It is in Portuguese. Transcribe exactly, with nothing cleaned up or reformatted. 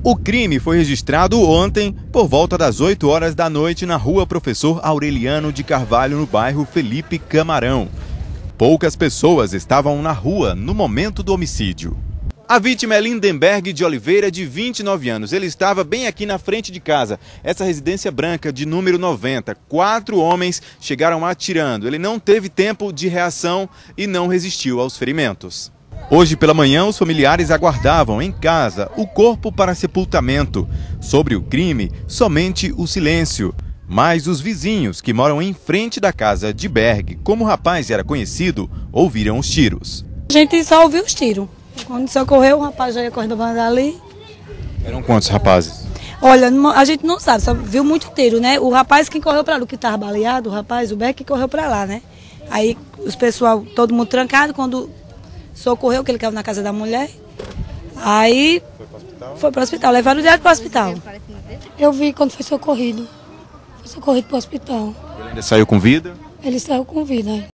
O crime foi registrado ontem por volta das oito horas da noite na rua Professor Aureliano de Carvalho, no bairro Felipe Camarão. Poucas pessoas estavam na rua no momento do homicídio. A vítima é Lindenberg de Oliveira, de vinte e nove anos. Ele estava bem aqui na frente de casa, essa residência branca de número noventa. Quatro homens chegaram atirando. Ele não teve tempo de reação e não resistiu aos ferimentos. Hoje pela manhã, os familiares aguardavam em casa o corpo para sepultamento. Sobre o crime, somente o silêncio. Mas os vizinhos que moram em frente da casa de Berg, como o rapaz era conhecido, ouviram os tiros. A gente só ouviu os tiros. Quando socorreu, o rapaz já ia correndo ali. Eram quantos rapazes? Olha, a gente não sabe, só viu muito tiro, né? O rapaz que correu para lá, o que estava baleado, o rapaz, o Berg que correu para lá, né? Aí os pessoal, todo mundo trancado, quando socorreu, que ele caiu na casa da mulher. Aí foi para o hospital? Foi para o hospital, levaram direto para o hospital. Eu vi quando foi socorrido. Foi socorrido para o hospital. Ele ainda saiu com vida? Ele saiu com vida.